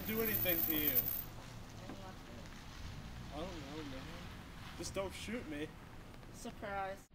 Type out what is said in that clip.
didn't do anything to you. I don't know, man. Just don't shoot me. Surprise.